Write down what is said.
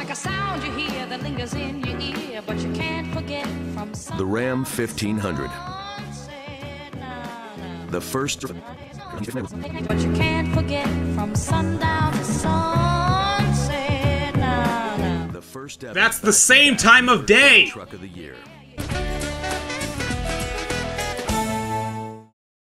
like a sound you hear that lingers in your ear, but you can't forget from The Ram 1500. The first. But you can't forget from sundown to sunset. The first ever That's the same time of day. truck of the year.